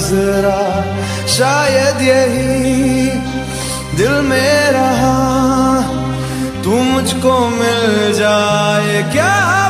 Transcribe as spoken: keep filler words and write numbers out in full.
नजरा, शायद यही दिल में रहा, तू मुझको मिल जाए क्या।